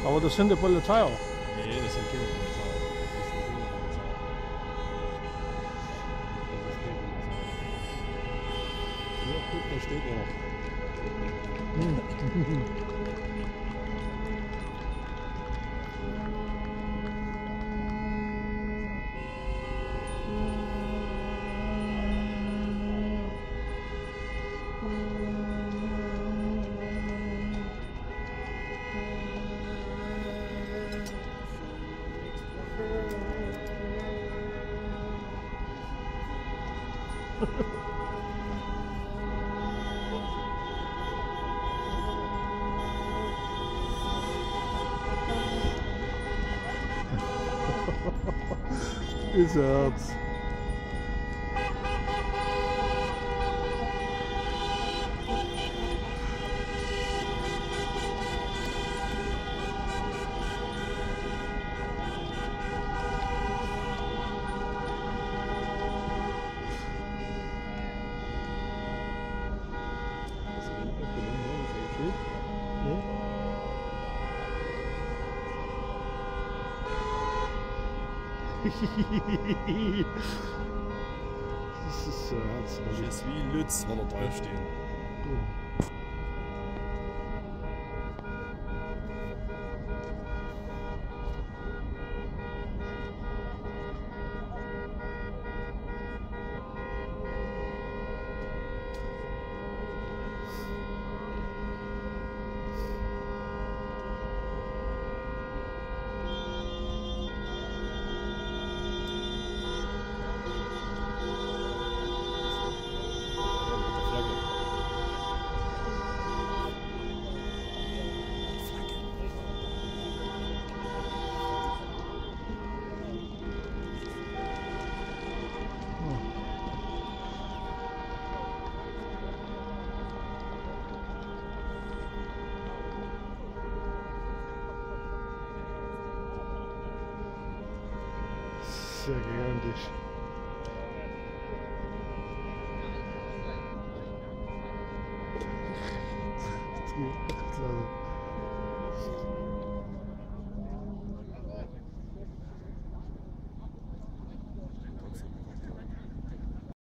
Aber das sind die Polizei auch. Nee, das sind keine Polizei. Das sind keine Polizei. Das ist keine Polizei. Ja, guck, da steht er noch. Ist Herz. Das ist herzlich. Je suis Lütz, wenn er draufstehen. Sehr gigantisch.